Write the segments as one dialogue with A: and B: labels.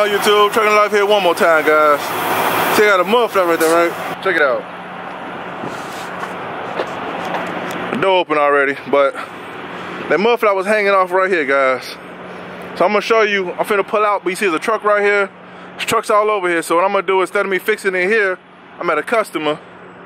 A: Alright, YouTube, Trucking Life here one more time, guys. Check out the MUDFLAP right there, right? Check it out. The door open already, but that MUDFLAP was hanging off right here, guys. So I'm gonna show you, I'm finna pull out, but you see there's a truck right here. There's trucks all over here, so what I'm gonna do, instead of me fixing it here, I'm at a customer.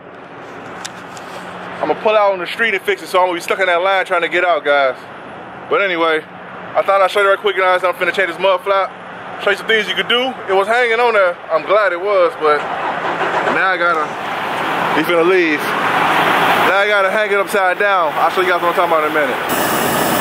A: I'm gonna pull out on the street and fix it, so I'm gonna be stuck in that line trying to get out, guys. But anyway, I thought I'd show you right quick, guys. I'm finna change this MUDFLAP. Show you some things you could do. It was hanging on there. I'm glad it was, but now I gotta, he's finna leave. Now I gotta hang it upside down. I'll show you guys what I'm talking about in a minute.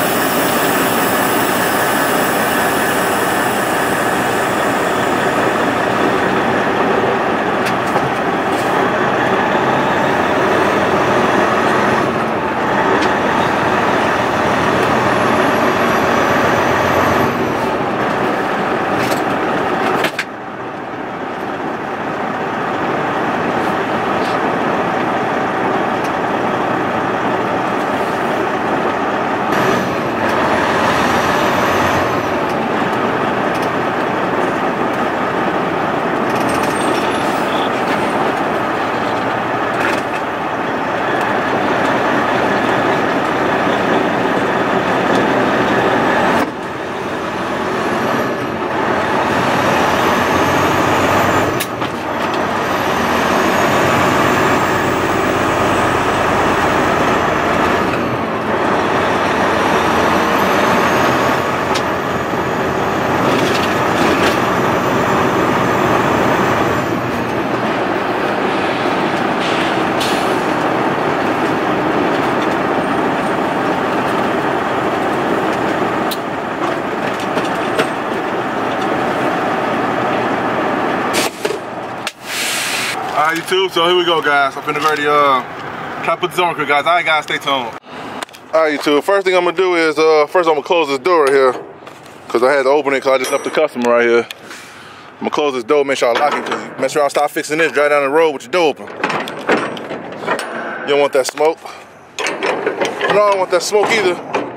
A: Alright, YouTube, so here we go, guys. I'm finna ready, try to put this on, guys. Alright, guys, stay tuned. Alright, YouTube, first thing I'm gonna do is, first I'm gonna close this door right here, because I had to open it because I just left the customer right here. I'm gonna close this door, make sure I lock it, because you mess around, start fixing this, drive down the road with your door open. You don't want that smoke. No, I don't want that smoke either.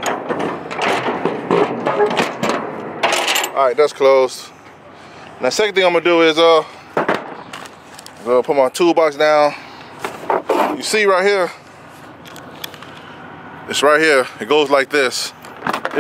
A: Alright, that's closed. Now, second thing I'm gonna do is, put my toolbox down. You see right here, it's right here. It goes like this. It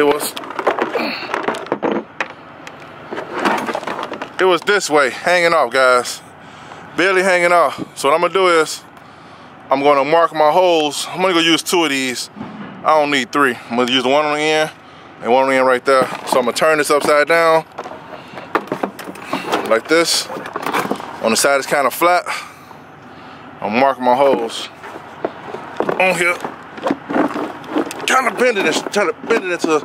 A: was this way, hanging off, guys. Barely hanging off. So what I'm gonna do is, I'm gonna mark my holes. I'm gonna go use 2 of these. I don't need 3. I'm gonna use the one on the end and one on the end right there. So I'm gonna turn this upside down, like this. On the side it's kind of flat. I'll mark my holes on here. Trying to bend it into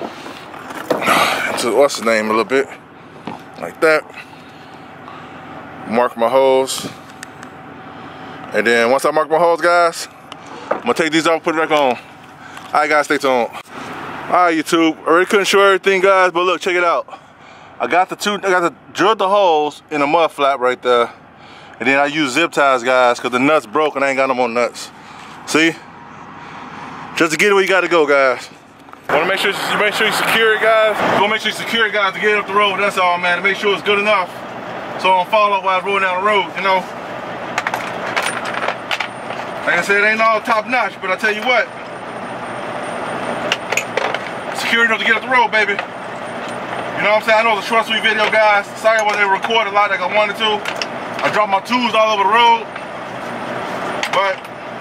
A: what's the name a little bit. Like that. Mark my holes. And then once I mark my holes, guys, I'm gonna take these off, put it back on. Alright, guys, stay tuned. Alright, YouTube. I already couldn't show everything, guys, but look, check it out. I got to drill the holes in the MUDFLAP right there. And then I use zip ties, guys, because the nuts broke and I ain't got no more nuts. See? Just to get it where you got to go, guys. Want to make sure you secure it, guys. You want to make sure you secure it, guys, to get it up the road. That's all, man. To make sure it's good enough so I don't fall off while I was rolling down the road, you know. Like I said, it ain't all top notch, but I tell you what. Secure enough to get up the road, baby. You know what I'm saying? I know it's a short, sweet video, guys. Sorry I wasn't able to record a lot like I wanted to. I dropped my tools all over the road. But,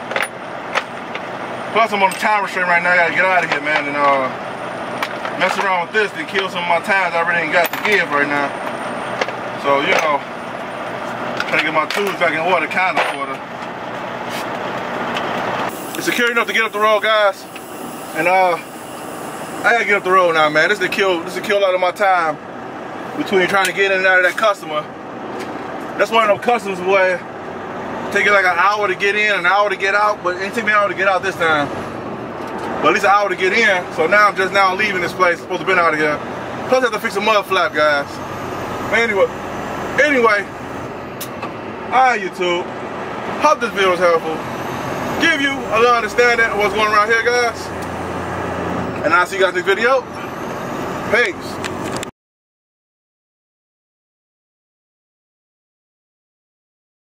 A: plus I'm on a time restraint right now. I gotta get out of here, man. And mess around with this and kill some of my times I really ain't got to give right now. So, you know, trying to get my tools back in order, kind of order. It's secure enough to get up the road, guys. And, I gotta get up the road now, man. This is kill a lot of my time between trying to get in and out of that customer. That's one of them customers where take it like an hour to get in, an hour to get out, but it didn't take me an hour to get out this time. But at least an hour to get in. So now I'm just now leaving this place. I'm supposed to be out of here. Plus I have to fix a MUDFLAP, guys. But anyway, alright, YouTube. Hope this video was helpful. Give you a little understanding of what's going on around here, guys. And I'll see you guys in the next video. Peace.